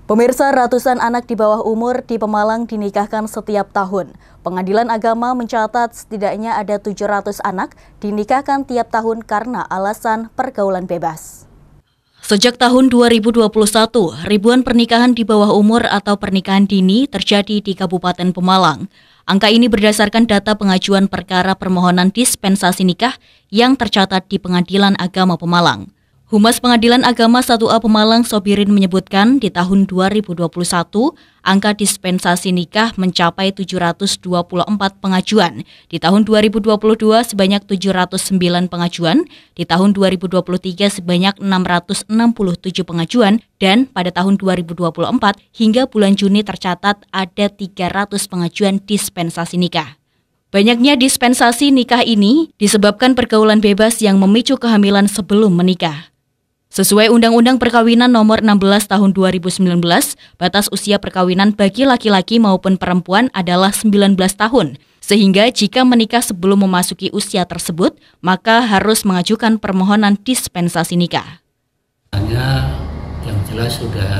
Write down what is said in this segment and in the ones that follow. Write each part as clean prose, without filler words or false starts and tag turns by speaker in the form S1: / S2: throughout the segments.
S1: Pemirsa, ratusan anak di bawah umur di Pemalang dinikahkan setiap tahun. Pengadilan Agama mencatat setidaknya ada 700 anak dinikahkan tiap tahun karena alasan pergaulan bebas. Sejak tahun 2021, ribuan pernikahan di bawah umur atau pernikahan dini terjadi di Kabupaten Pemalang. Angka ini berdasarkan data pengajuan perkara permohonan dispensasi nikah yang tercatat di Pengadilan Agama Pemalang. Humas Pengadilan Agama 1A Pemalang Sobirin menyebutkan di tahun 2021, angka dispensasi nikah mencapai 724 pengajuan. Di tahun 2022 sebanyak 709 pengajuan, di tahun 2023 sebanyak 667 pengajuan, dan pada tahun 2024 hingga bulan Juni tercatat ada 300 pengajuan dispensasi nikah. Banyaknya dispensasi nikah ini disebabkan pergaulan bebas yang memicu kehamilan sebelum menikah. Sesuai Undang-Undang Perkawinan Nomor 16 Tahun 2019, batas usia perkawinan bagi laki-laki maupun perempuan adalah 19 tahun. Sehingga jika menikah sebelum memasuki usia tersebut, maka harus mengajukan permohonan dispensasi nikah.
S2: Yang jelas sudah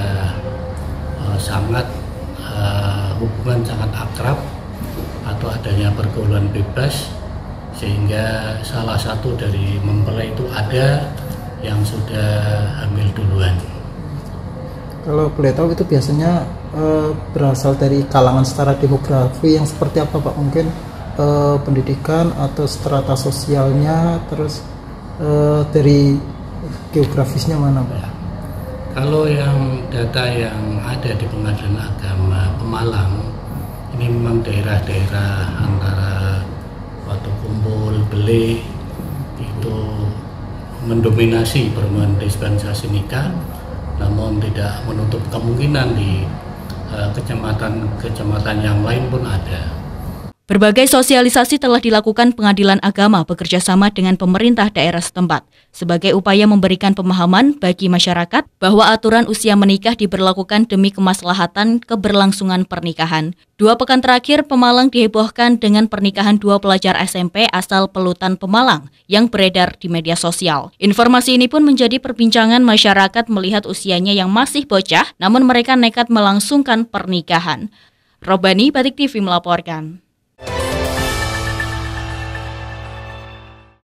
S2: hubungan sangat akrab atau adanya pergaulan bebas, sehingga salah satu dari mempelai itu ada yang sudah hamil duluan.
S3: Kalau boleh tahu itu biasanya berasal dari kalangan setara demografi yang seperti apa Pak? Mungkin pendidikan atau strata sosialnya, terus dari geografisnya mana Pak?
S2: Ya. Kalau yang data yang ada di Pengadilan Agama Pemalang, ini memang daerah-daerah antara Watu Kumpul, Beleh, itu mendominasi permohonan dispensasi nikah, namun tidak menutup kemungkinan di kecamatan yang lain pun ada.
S1: Berbagai sosialisasi telah dilakukan Pengadilan Agama bekerjasama dengan pemerintah daerah setempat sebagai upaya memberikan pemahaman bagi masyarakat bahwa aturan usia menikah diberlakukan demi kemaslahatan keberlangsungan pernikahan. 2 pekan terakhir, Pemalang dihebohkan dengan pernikahan 2 pelajar SMP asal Pelutan Pemalang yang beredar di media sosial. Informasi ini pun menjadi perbincangan masyarakat melihat usianya yang masih bocah, namun mereka nekat melangsungkan pernikahan. Robani, Batik TV melaporkan.